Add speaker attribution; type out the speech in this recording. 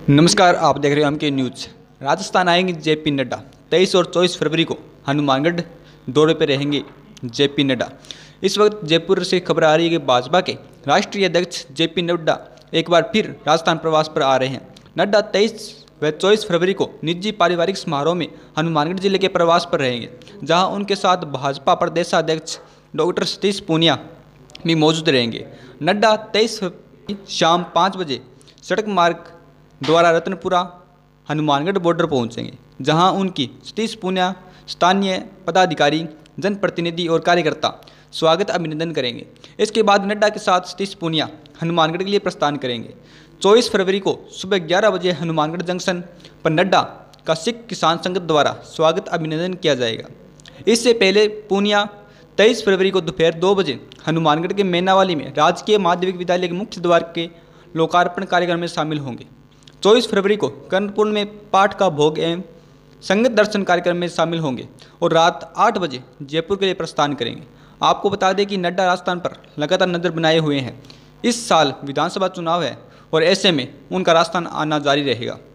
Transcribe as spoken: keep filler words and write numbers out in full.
Speaker 1: नमस्कार, आप देख रहे हो एम के न्यूज़। राजस्थान आएंगे जेपी नड्डा। तेईस और चौबीस फरवरी को हनुमानगढ़ दौरे पर रहेंगे जेपी नड्डा। इस वक्त जयपुर से खबर आ रही है कि भाजपा के राष्ट्रीय अध्यक्ष जेपी नड्डा एक बार फिर राजस्थान प्रवास पर आ रहे हैं। नड्डा तेईस व चौबीस फरवरी को निजी पारिवारिक समारोह में हनुमानगढ़ जिले के प्रवास पर रहेंगे, जहां उनके साथ भाजपा प्रदेशाध्यक्ष डॉक्टर सतीश पूनिया भी मौजूद रहेंगे। नड्डा तेईस शाम पाँच बजे सड़क मार्ग द्वारा रतनपुरा हनुमानगढ़ बॉर्डर पहुंचेंगे, जहां उनकी सतीश पूनिया स्थानीय पदाधिकारी, जनप्रतिनिधि और कार्यकर्ता स्वागत अभिनंदन करेंगे। इसके बाद नड्डा के साथ सतीश पूनिया हनुमानगढ़ के लिए प्रस्थान करेंगे। चौबीस फरवरी को सुबह ग्यारह बजे हनुमानगढ़ जंक्शन पर नड्डा का सिख किसान संघ द्वारा स्वागत अभिनंदन किया जाएगा। इससे पहले पूनिया तेईस फरवरी को दोपहर दो बजे हनुमानगढ़ के मैनावाली में राजकीय माध्यमिक विद्यालय के मुख्य द्वार के लोकार्पण कार्यक्रम में शामिल होंगे। चौबीस फरवरी को कर्णपुर में पाठ का भोग एवं संगत दर्शन कार्यक्रम में शामिल होंगे और रात आठ बजे जयपुर के लिए प्रस्थान करेंगे। आपको बता दें कि नड्डा राजस्थान पर लगातार नजर बनाए हुए हैं। इस साल विधानसभा चुनाव है और ऐसे में उनका राजस्थान आना जारी रहेगा।